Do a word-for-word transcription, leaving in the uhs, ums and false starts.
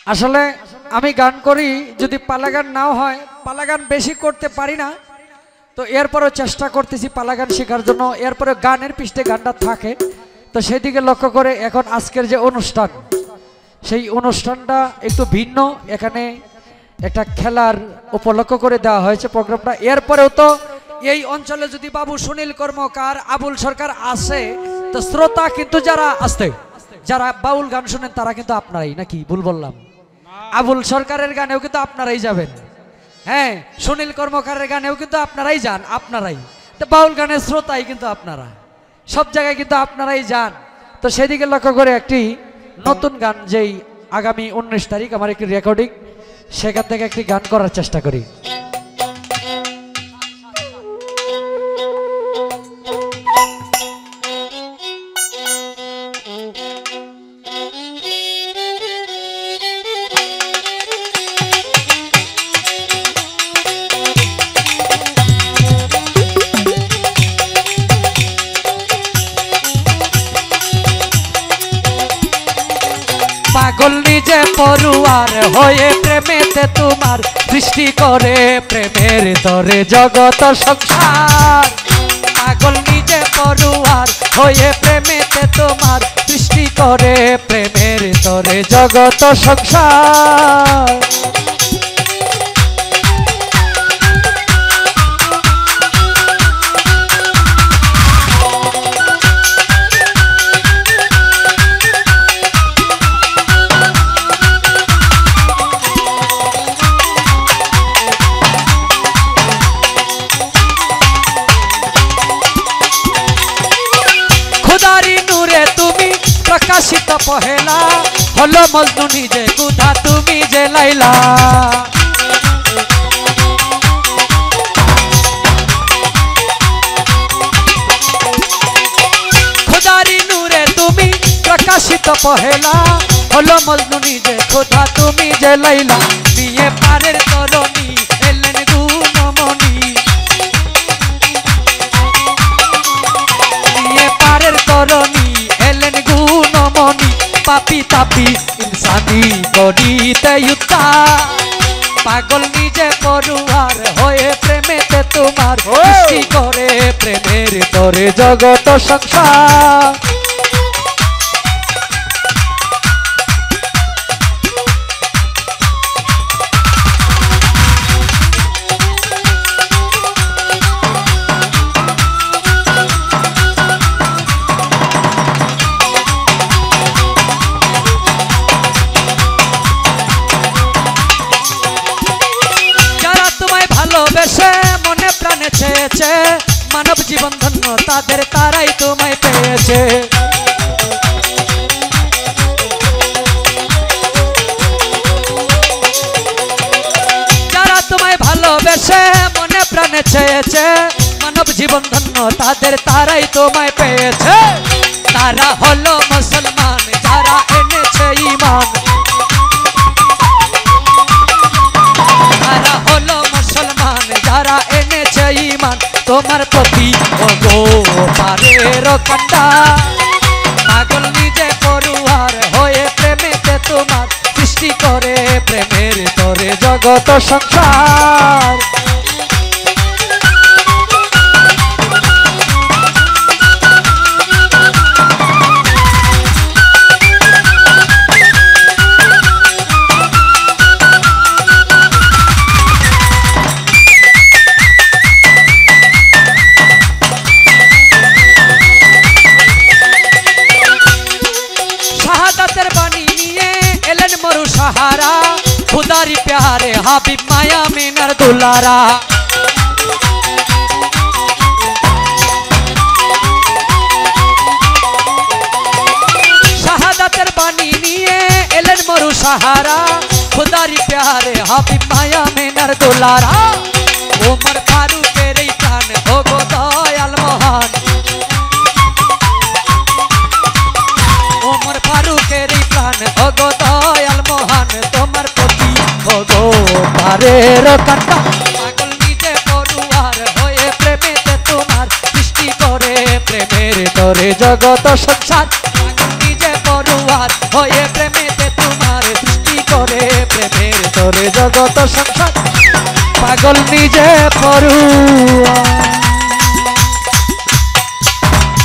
আসলে আমি গান করি, যদি পালা গান নাও হয়, পালা গান বেশি করতে পারি না, তো এরপরেও চেষ্টা করতেছি পালা গান শেখার জন্য। এরপরে গানের পৃষ্ঠে গানটা থাকে, তো সেদিকে লক্ষ্য করে এখন আজকের যে অনুষ্ঠান, সেই অনুষ্ঠানটা একটু ভিন্ন। এখানে একটা খেলার উপলক্ষ করে দেওয়া হয়েছে প্রোগ্রামটা। এরপরেও তো এই অঞ্চলে যদি বাবু সুনীল কর্মকার, আবুল সরকার আসে, তো শ্রোতা কিন্তু যারা আসতে যারা বাউল গান শুনেন তারা কিন্তু আপনারাই, নাকি ভুল বললাম? আবুল সরকারের গানেও কিন্তু আপনারাই যাবেন, হ্যাঁ, সুনীল কর্মকারের গানেও কিন্তু আপনারাই যান, আপনারাই তো বাউল গানের শ্রোতাই কিন্তু আপনারা, সব জায়গায় কিন্তু আপনারাই যান। তো সেদিকে লক্ষ্য করে একটি নতুন গান, যেই আগামী উনিশ তারিখ আমার একটি রেকর্ডিং, সেখান থেকে একটি গান করার চেষ্টা করি। পাগল নিজে পড়ুয়ার হয়ে প্রেমেতে তোমার সৃষ্টি করে প্রেমের তরে জগত সংসার। পাগল নিজে পড়ুয়ার হয়ে প্রেমেতে তোমার সৃষ্টি করে প্রেমের তরে জগত সংসার। প্রকাশিত পহেলা হলো মজনু নিজে কুধা তুমি যে লাইলা। খুদারি নূরে তুমি প্রকাশিত পহেলা হলো মজনু নিজে কুধা তুমি যে লাইলা। নিয়ে পারের তরণী এলেন গুণমণি, নিয়ে পারের তরণী এলেন গুণমণি। পাপি তাপি ইনসানি করিতে উদ্ধার। পাগল নিজে পড়ুয়ার হয়ে প্রেমেতে তোমার সৃষ্টি করে প্রেমের তরে জগত সংসার। ভালোবেসে মনে প্রাণে চেয়েছে মানব জীবন ধন্য তাদের, তারাই তোমায় পেয়েছে। যারা তোমায় ভালোবেসে মনে প্রাণে চেয়েছে মানব জীবন ধন্য তাদের, তারাই তোমায় পেয়েছে। তারা হলো মুসলমান যারা এনেছে ঈমান, তারা হলো মুসলমান যারা এনেছে ঈমান। তোমার প্রতি ওগো পারের কান্ডা। পাগল নিজে পড়ুয়ার হয়ে প্রেমেতে তোমার সৃষ্টি করে প্রেমের তরে জগত সংসার। सहारा खुदारी प्यारे हाबिब माया मिनर दुलारा। शहादतेर बानी निये एलेन मरु सहारा खुदारी प्यारे हाबिब माया मिनर दुलारा। उमर फारूकेर प्राण ओगो दयाल महान, उमर फारूकेर प्राण ओगो दयाल महान। তোমার প্রতি ওগো পারের কান্ডা। পাগল নিজে পড়ুয়ার হয়ে প্রেমেতে তোমার সৃষ্টি করে প্রেমের তরে জগত সংসার। পাগল নিজে পড়ুয়ার হয়ে প্রেমেতে তোমার সৃষ্টি করে তোরে জগত সংসার পাগল নিজে পড়ুয়া